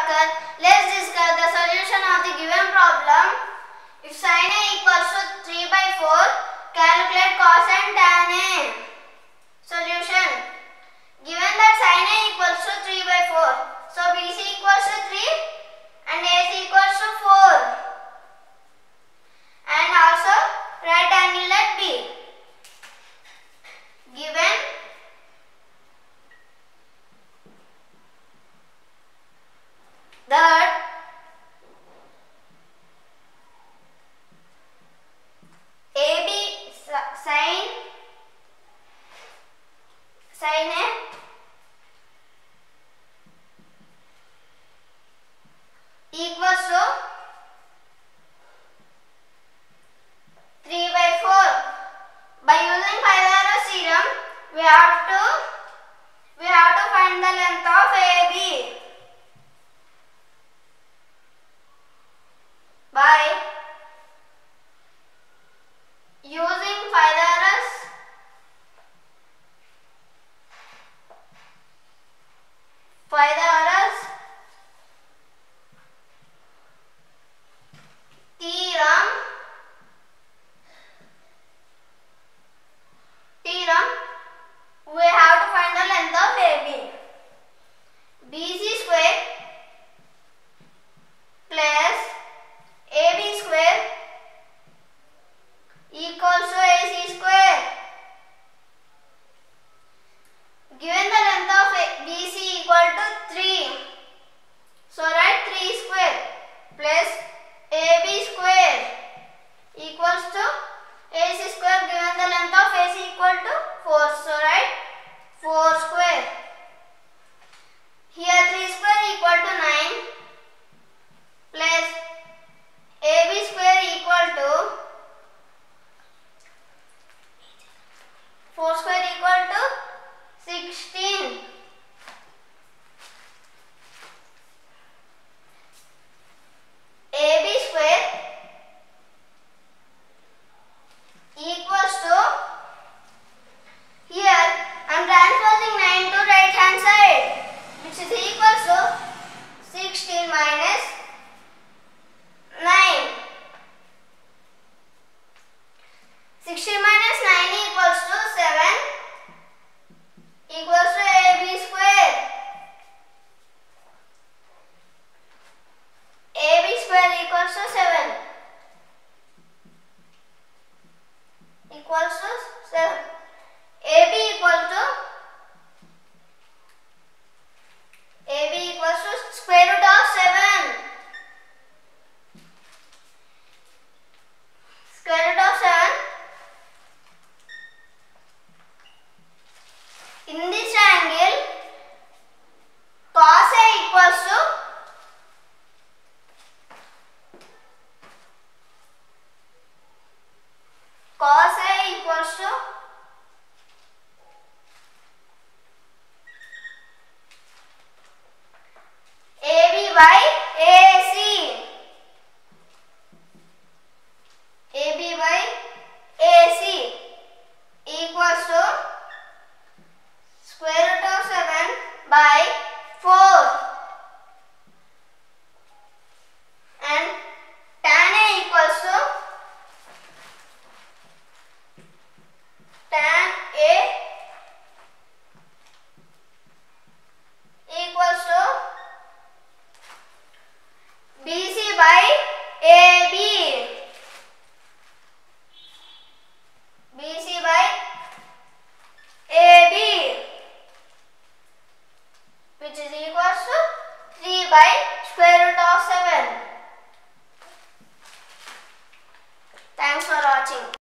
Prabhakar. Let's discuss the solution of the given problem. If sin A equals to 3/4, calculate cos and tan A. Solution. Given that sin A equals to 3/4, so BC equals to 3 and AC equals to 4. And also right angle at B. Given that AB sin A equals to 3/4. By using Pythagoras theorem, we have to find the length of AB. By using Pythagoras theorem, we have to find the length of AB. BC square plus AB square equals to AC square. Given the length of BC equal to 3, so write 3 square plus AB square equals to AC square. Given the length of AC equal to 4, so write 4 square. Here 3 square